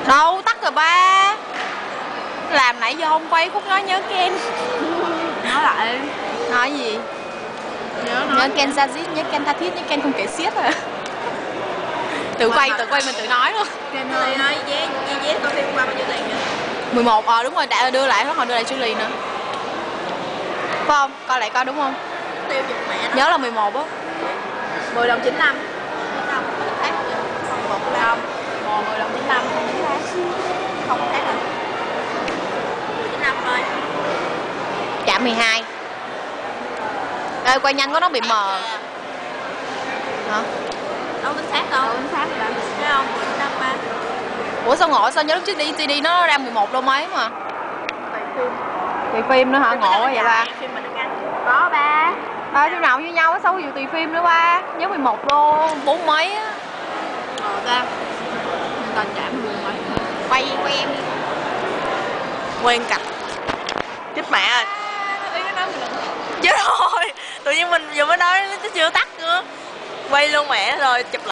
Đâu tắt rồi ba. Làm nãy giờ không quay khúc nói nhớ Ken. Nói lại. Nói gì? Nhớ Ken Sajit, nhớ Ken tha thiết, nhớ Ken không kể xiết à. Tự quay mình tự nói luôn. Ken ơi nói vé coi phim qua bao nhiêu tiền vậy? 11, đúng rồi, đã đưa lại, họ đưa lại Julie nữa. Phải không? Coi lại coi đúng không? Tiêu giùm mẹ đó. Nhớ là 11 á. 10 đồng 95. Không, khác không, 10 đồng 95 không khác rồi. 95 thôi. Chạm 12. Ê, quay nhanh quá nó bị mờ. Hả? Đâu chính xác đâu. Đâu chính xác rồi. Thấy không? 15 ba. Ủa sao ngộ, sao nhớ lúc trước đi CD nó ra 11 đâu mấy mà. Tùy phim nữa hả? Ngộ quá vậy ba. Phim mình được ăn. Có ba. Phim nào như nhau á, sao có vụ tùy phim nữa ba. Nhớ 11 đô, 4 mấy á. Ra. Mình còn chạm 10 mấy. Quay em đi. Quen cạch. Chết mẹ rồi. Chết rồi. Tự nhiên mình vừa mới nói nó chưa tắt nữa. Quay luôn mẹ rồi chụp lại.